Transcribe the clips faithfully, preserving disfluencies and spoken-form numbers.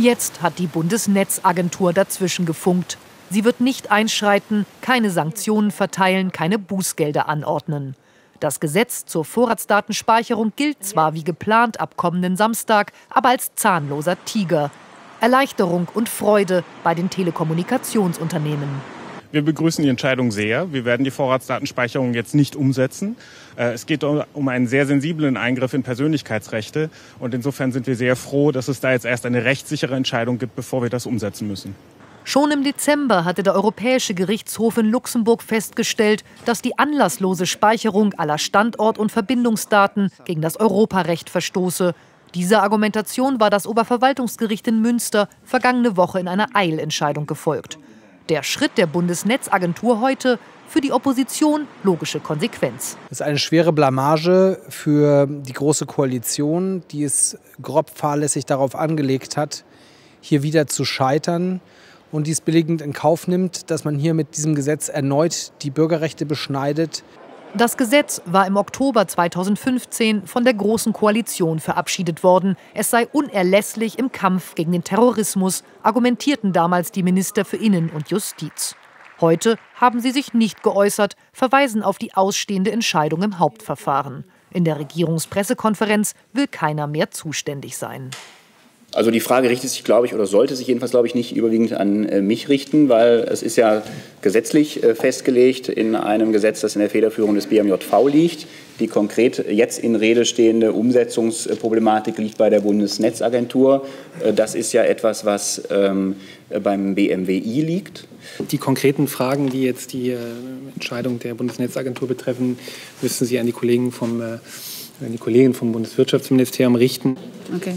Jetzt hat die Bundesnetzagentur dazwischen gefunkt. Sie wird nicht einschreiten, keine Sanktionen verteilen, keine Bußgelder anordnen. Das Gesetz zur Vorratsdatenspeicherung gilt zwar wie geplant ab kommenden Samstag, aber als zahnloser Tiger. Erleichterung und Freude bei den Telekommunikationsunternehmen. Wir begrüßen die Entscheidung sehr. Wir werden die Vorratsdatenspeicherung jetzt nicht umsetzen. Es geht um einen sehr sensiblen Eingriff in Persönlichkeitsrechte. Und insofern sind wir sehr froh, dass es da jetzt erst eine rechtssichere Entscheidung gibt, bevor wir das umsetzen müssen. Schon im Dezember hatte der Europäische Gerichtshof in Luxemburg festgestellt, dass die anlasslose Speicherung aller Standort- und Verbindungsdaten gegen das Europarecht verstoße. Dieser Argumentation war das Oberverwaltungsgericht in Münster vergangene Woche in einer Eilentscheidung gefolgt. Der Schritt der Bundesnetzagentur heute für die Opposition logische Konsequenz. Das ist eine schwere Blamage für die Große Koalition, die es grob fahrlässig darauf angelegt hat, hier wieder zu scheitern und dies billigend in Kauf nimmt, dass man hier mit diesem Gesetz erneut die Bürgerrechte beschneidet. Das Gesetz war im Oktober zweitausendfünfzehn von der Großen Koalition verabschiedet worden. Es sei unerlässlich im Kampf gegen den Terrorismus, argumentierten damals die Minister für Innen- und Justiz. Heute haben sie sich nicht geäußert, verweisen auf die ausstehende Entscheidung im Hauptverfahren. In der Regierungspressekonferenz will keiner mehr zuständig sein. Also die Frage richtet sich, glaube ich, oder sollte sich jedenfalls, glaube ich, nicht überwiegend an äh, mich richten, weil es ist ja gesetzlich äh, festgelegt in einem Gesetz, das in der Federführung des B M J V liegt. Die konkret jetzt in Rede stehende Umsetzungsproblematik liegt bei der Bundesnetzagentur. Äh, das ist ja etwas, was ähm, beim B M W I liegt. Die konkreten Fragen, die jetzt die äh, Entscheidung der Bundesnetzagentur betreffen, müssen Sie an die Kollegen vom, äh, an die Kollegen vom Bundeswirtschaftsministerium richten. Okay.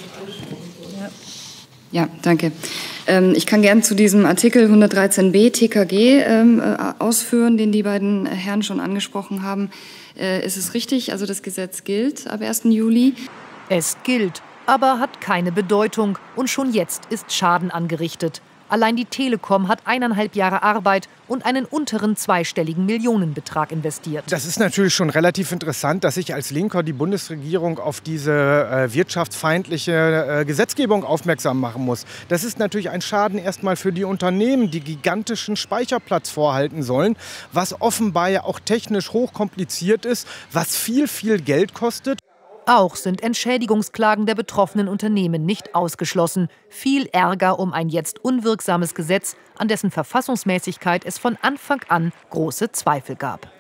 Ja, danke. Ähm, ich kann gern zu diesem Artikel hundertdreizehn b T K G ähm, äh, ausführen, den die beiden Herren schon angesprochen haben. Äh, ist es richtig? Also das Gesetz gilt ab ersten Juli. Es gilt, aber hat keine Bedeutung. Und schon jetzt ist Schaden angerichtet. Allein die Telekom hat eineinhalb Jahre Arbeit und einen unteren zweistelligen Millionenbetrag investiert. Das ist natürlich schon relativ interessant, dass sich als Linker die Bundesregierung auf diese äh, wirtschaftsfeindliche äh, Gesetzgebung aufmerksam machen muss. Das ist natürlich ein Schaden erstmal für die Unternehmen, die gigantischen Speicherplatz vorhalten sollen, was offenbar ja auch technisch hochkompliziert ist, was viel, viel Geld kostet. Auch sind Entschädigungsklagen der betroffenen Unternehmen nicht ausgeschlossen. Viel Ärger um ein jetzt unwirksames Gesetz, an dessen Verfassungsmäßigkeit es von Anfang an große Zweifel gab.